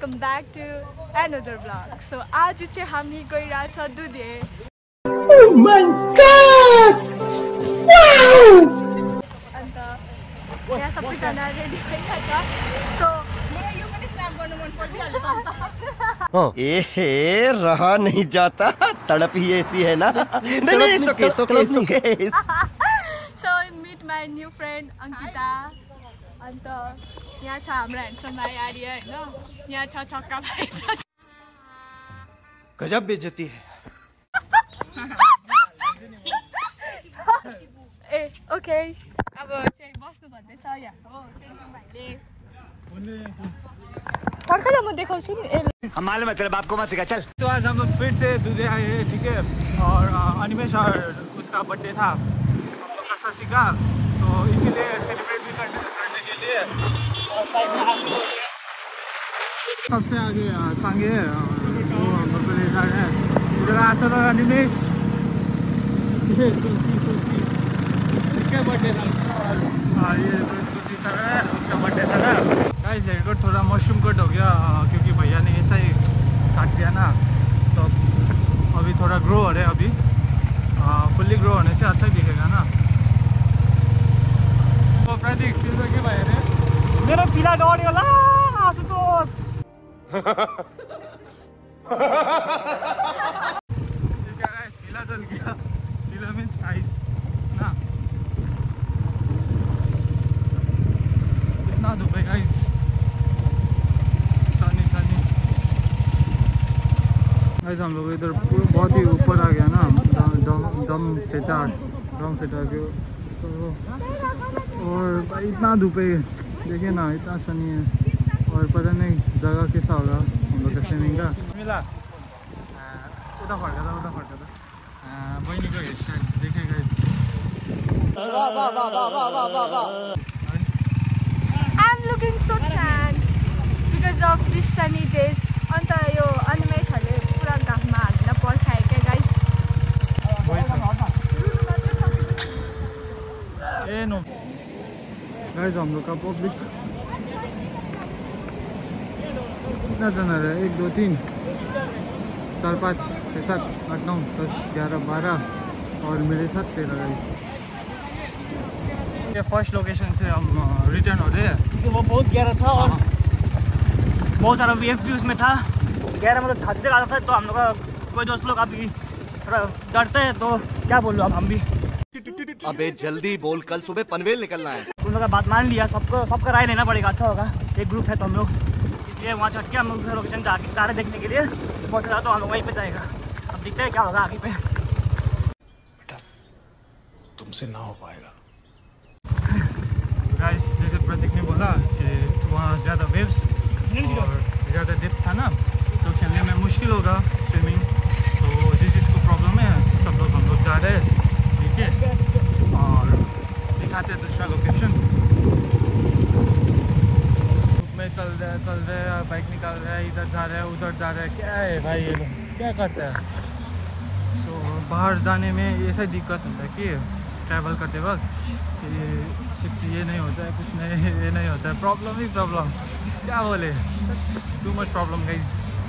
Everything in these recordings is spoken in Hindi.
Welcome back to another blog. So आज चाहिँ हामी गइरहेछ दुधे। Oh my god! Wow! अन्त यहाँ सबैजना रेडी भइरहेछ। सो मलाई यो पनि स्न्याप गर्नु मन परिहाल्यो त। ए रहा नहीं जाता, तड़प ही ऐसी है ना। नहीं सोके सोके सोके। So meet my new friend Ankita. अन्त यहाँ छ हाम्रो ह्यान्डसम भाइ आर्य हैन। यहाँ छ छक्का भाइ। गजब बेइज्जती है। ए ओके अब चाहिँ बस्नु भन्दैछ यहाँ हो टेन्सन भाइले। पर्खर म देखाउँछु नि। हम मालूम है तेरे बाप को मत सिखा चल। तो आज हम लोग फिर से दूधे आए हैं, ठीक है। और अनिमेश और उसका बर्थडे था हम लोग का ससी का, तो इसीलिए सेलिब्रेट भी करने के लिए सबसे आगे सांगे है और वो हम लोग को ले जा रहे हैं। इधर आचल और अनिमेश, ये सोसी इसका बर्थडे था। हाँ ये तो इसको टीचर है, उसका बर्थडे था ना। गाइस हेयर कट थोड़ा मशरूम कट हो गया क्योंकि भैया ने ऐसा ही काट दिया ना, तो अभी थोड़ा ग्रो हो रहा है। अभी फुल्ली ग्रो होने से अच्छा ही दिखेगा ना। तो प्रतीक तिम्रो के भयो अरे? मेरो पिला डढ्यो होला आशुतोष। इसका गाइस पिला जल गया। पिला मीन्स थाइस ना। इतना धूप है गाइस, सनी सनी। गाइस हम लोग इधर बहुत ही ऊपर आ गया ना, दम फेटार के। और भाई इतना धूप है, देखिए ना इतना सनी है। और पता नहीं जगह कैसा होगा हम लोग का स्विमिंग का। मिला उता फर्का था बहिनीको हेयर स्टाइल देखेँ guys. I'm looking so tan because of this sunny days. अन्त यो अनिमेशहरूले पुरा घाममा हालेर पर्खायो क्या गाइस। ए नो गाइस हम लोग का पब्लिक कितना जना है? 1 2 3 4 5 6 7 8 9 10 11 12 और मेरे साथ 13 गाइस। ये फर्स्ट लोकेशन से हम रिटर्न हो रहे हैं क्योंकि वो बहुत गहरा था और बहुत सारा वेव भी उसमें था। गहरा मतलब छाती तक आता था, तो हम लोग का कोई दोस्त लोग अभी थोड़ा डरते हैं, तो क्या बोल लो अब हम भी। अबे जल्दी बोल, कल सुबह पनवेल निकलना है। उन लोगों का बात मान लिया, सबका राय लेना पड़ेगा, अच्छा होगा। एक ग्रुप है तो हम लोग इसलिए वहाँ चढ़ के हम लोग लोकेशन जाके तारे देखने के लिए पहुँच रहा, तो हम लोग वहीं पे जाएगा। अब देखते हैं क्या होगा आगे पे। बेटा तुमसे ना हो पाएगा। गाइस जैसे प्रतीक ने बोला कि वहाँ ज़्यादा वेव्स और ज़्यादा डेप्थ था ना, तो खेलने में मुश्किल होगा स्विमिंग। तो जिस जिसको प्रॉब्लम है सब लोग हम लोग जा रहे हैं नीचे और दिखाते हैं दूसरा लोकेशन। धूप में चल रहे हैं, बाइक निकाल रहे हैं, इधर जा रहे हैं उधर जा रहे हैं। क्या है भाई ये लोग क्या करते हैं? सो बाहर जाने में ऐसा ही दिक्कत होता है कि ट्रैवल करते वक्त कि कुछ ये नहीं होता है, कुछ नहीं ये नहीं होता है, प्रॉब्लम ही प्रॉब्लम। क्या बोले, टू मच प्रॉब्लम गाइस।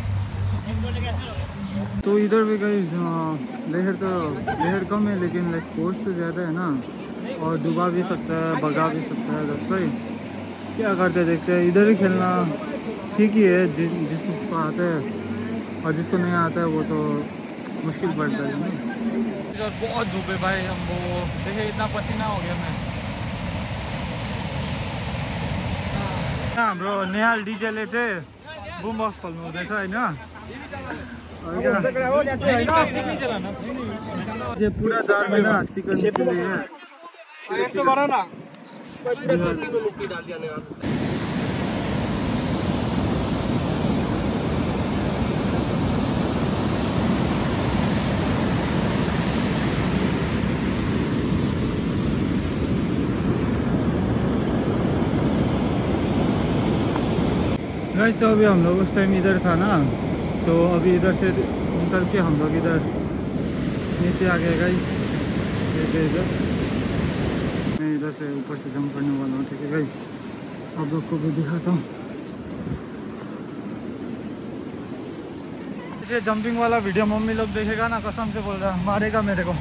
तो इधर भी गाइस लहर कम है, लेकिन लाइक फोर्स तो ज़्यादा है ना, और डूबा भी सकता है, भगा भी सकता है। दस भाई क्या करते देखते हैं। इधर ही खेलना ठीक ही है जिस जिसको आता है, और जिसको नहीं आता है वो तो मुश्किल पड़ता है ना। बहुत धूप है भाई, हम वो देखिए इतना पसीना हो गया मैं। हाम्रो नेहाल डिजेले चाहिँ बुम बक्स खोल्नु हुँदैछ होइन। पुरा जार में ना चिकन चिली है। इसको करो ना, पूरा चटनी को मिट्टी डाल दिया। गाइस तो अभी हम लोग उस टाइम इधर था ना, तो अभी इधर से निकल के हम लोग इधर नीचे आ गए गाइस। इधर मैं इधर से ऊपर से जंप करने वाला हूँ, ठीक है गाइस। आप लोग को भी दिखाता हूँ। इसे जंपिंग वाला वीडियो मम्मी लोग देखेगा ना, कसम से बोल रहा मारेगा मेरे को।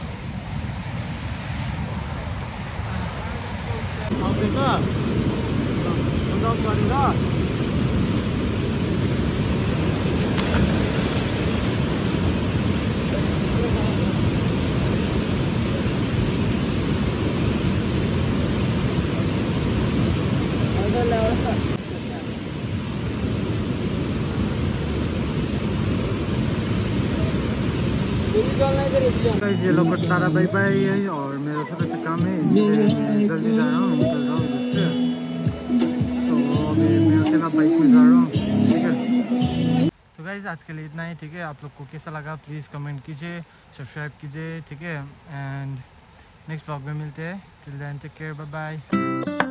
ये लोग को सारा बाय बाय है और मेरा थोड़ा सा काम है, इसलिए जल्दी जा रहा हूँ, निकल रहा हूँ इधर से। तो अभी मैं अकेला बाइक में जा रहा हूँ, ठीक है। तो गाइस आज के लिए इतना ही, ठीक है। आप लोग को कैसा लगा प्लीज़ कमेंट कीजिए, सब्सक्राइब कीजिए, ठीक है। एंड नेक्स्ट व्लॉग में मिलते हैं। Till then take care, bye bye.